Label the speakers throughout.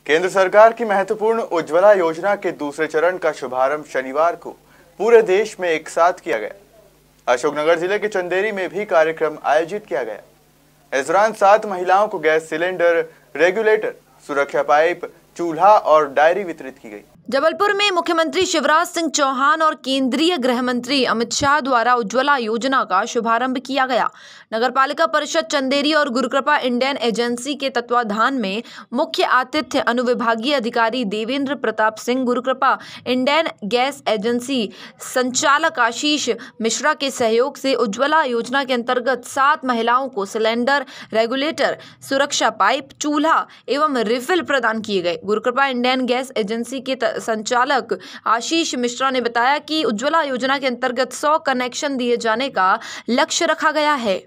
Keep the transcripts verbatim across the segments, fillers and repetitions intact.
Speaker 1: केंद्र सरकार की महत्वपूर्ण उज्ज्वला योजना के दूसरे चरण का शुभारंभ शनिवार को पूरे देश में एक साथ किया गया। अशोकनगर जिले के चंदेरी में भी कार्यक्रम आयोजित किया गया। इस दौरान सात महिलाओं को गैस सिलेंडर, रेगुलेटर, सुरक्षा पाइप, चूल्हा और डायरी वितरित की गई।
Speaker 2: जबलपुर में मुख्यमंत्री शिवराज सिंह चौहान और केंद्रीय गृह मंत्री अमित शाह द्वारा उज्ज्वला योजना का शुभारंभ किया गया। नगरपालिका परिषद चंदेरी और गुरुकृपा इंडियन एजेंसी के तत्वाधान में मुख्य आतिथ्य अनुविभागीय अधिकारी Devendra Pratap Singh, Gurukripa Indian gas agency संचालक आशीष मिश्रा के सहयोग से उज्ज्वला योजना के अंतर्गत सात महिलाओं को सिलेंडर, रेगुलेटर, सुरक्षा पाइप, चूल्हा एवं रिफिल प्रदान किए गए। गुरुकृपा इंडियन गैस एजेंसी के संचालक आशीष मिश्रा ने बताया कि उज्ज्वला योजना के अंतर्गत सौ कनेक्शन दिए जाने का लक्ष्य रखा गया है।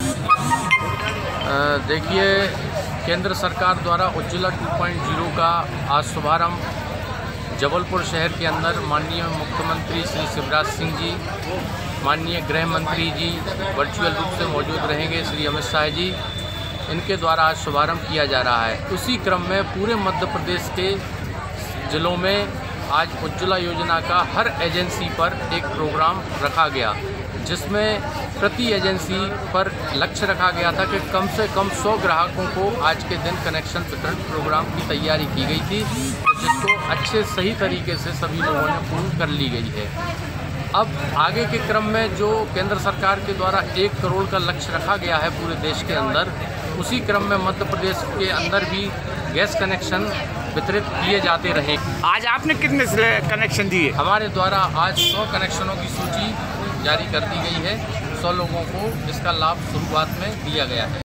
Speaker 3: देखिए, केंद्र सरकार द्वारा उज्ज्वला टू पॉइंट ज़ीरो का आज शुभारंभ जबलपुर शहर के अंदर माननीय मुख्यमंत्री श्री शिवराज सिंह जी, माननीय गृह मंत्री जी वर्चुअल रूप से मौजूद रहेंगे, श्री अमित शाह जी, इनके द्वारा आज शुभारंभ किया जा रहा है। उसी क्रम में पूरे मध्य प्रदेश के जिलों में आज उज्ज्वला योजना का हर एजेंसी पर एक प्रोग्राम रखा गया, जिसमें प्रति एजेंसी पर लक्ष्य रखा गया था कि कम से कम सौ ग्राहकों को आज के दिन कनेक्शन वितरण प्रोग्राम की तैयारी की गई थी, जिसको अच्छे सही तरीके से सभी लोगों ने पूर्ण कर ली गई है। अब आगे के क्रम में जो केंद्र सरकार के द्वारा एक करोड़ का लक्ष्य रखा गया है पूरे देश के अंदर, उसी क्रम में मध्य प्रदेश के अंदर भी गैस कनेक्शन वितरित किए जाते रहे।
Speaker 4: आज आपने कितने कनेक्शन दिए?
Speaker 3: हमारे द्वारा आज सौ कनेक्शनों की सूची जारी कर दी गई है। सौ लोगों को इसका लाभ शुरुआत में दिया गया है।